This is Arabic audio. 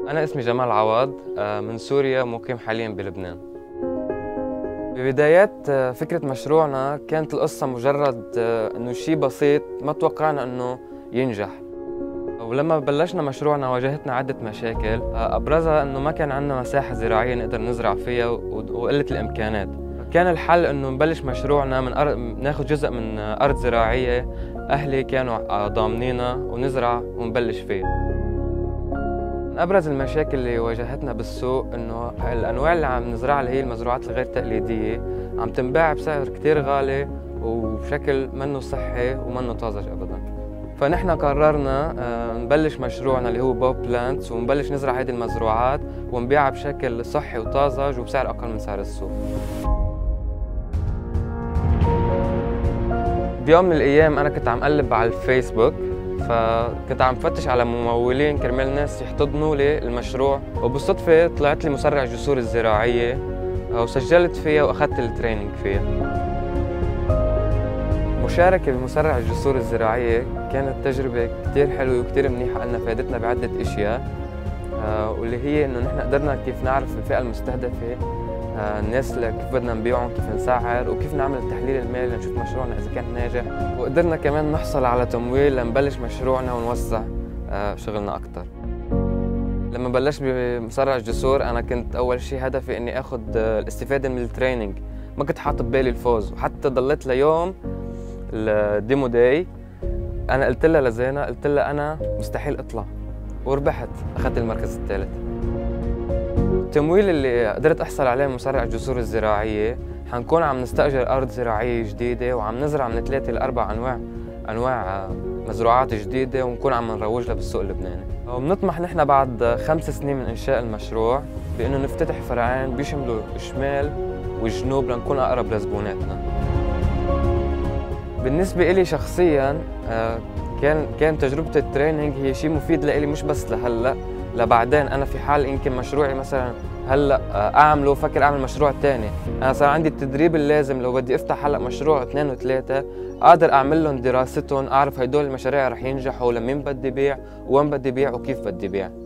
أنا اسمي جمال عوض من سوريا، مقيم حالياً بلبنان. ببدايات فكرة مشروعنا كانت القصة مجرد إنه شيء بسيط ما توقعنا إنه ينجح. ولما بلشنا مشروعنا واجهتنا عدة مشاكل، أبرزها إنه ما كان عندنا مساحة زراعية نقدر نزرع فيها وقلة الإمكانات. كان الحل إنه نبلش مشروعنا من ناخذ جزء من أرض زراعية أهلي كانوا ضامنينها ونزرع ونبلش فيه. من أبرز المشاكل اللي واجهتنا بالسوق إنه الأنواع اللي عم نزرعها اللي هي المزروعات الغير تقليدية عم تنباع بسعر كتير غالي وبشكل منه صحي ومنه طازج أبداً. فنحن قررنا نبلش مشروعنا اللي هو BobPlants ونبلش نزرع هذه المزروعات ونبيعها بشكل صحي وطازج وبسعر أقل من سعر السوق. بيوم من الأيام أنا كنت عم قلب على الفيسبوك، فكنت عم فتش على ممولين كرمال الناس يحتضنوا لي المشروع، وبالصدفة طلعت لي مسرع جسور الزراعية وسجلت فيها وأخذت التريننج فيها. مشاركة بمسرع الجسور الزراعية كانت تجربة كتير حلوة وكتير منيحة لنا، فادتنا بعدة أشياء واللي هي إنه نحن قدرنا كيف نعرف الفئة المستهدفة، الناس اللي كيف بدنا نبيعهم، كيف نسعر، وكيف نعمل التحليل المالي لنشوف مشروعنا إذا كان ناجح، وقدرنا كمان نحصل على تمويل لنبلش مشروعنا ونوسع شغلنا أكتر. لما بلشت بمسرع الجسور أنا كنت أول شيء هدفي إني آخذ الاستفادة من التريننج، ما كنت حاطط ببالي الفوز، وحتى ضليت ليوم الديمو داي أنا قلت لها لزينة، قلت لها أنا مستحيل أطلع، وربحت، أخذت المركز الثالث. التمويل اللي قدرت أحصل عليه من مسرع الجسور الزراعية حنكون عم نستأجر أرض زراعية جديدة وعم نزرع من 3 ل 4 أنواع مزروعات جديدة ونكون عم نروج لها بالسوق اللبناني. وبنطمح نحن بعد 5 سنين من إنشاء المشروع بأنه نفتتح فرعين بيشملوا الشمال والجنوب لنكون أقرب لزبوناتنا. بالنسبة إلي شخصياً كان تجربة التريننج هي شيء مفيد لإلي، مش بس لهلأ، لبعدين أنا في حال يمكن مشروعي مثلا هلا اعمله فكر اعمل مشروع ثاني، انا صار عندي التدريب اللازم لو بدي افتح هلا مشروع 2 و3 اقدر اعمل لهم دراستهم، اعرف هدول المشاريع رح ينجحوا لمين بدي بيع وين بدي بيع وكيف بدي بيع.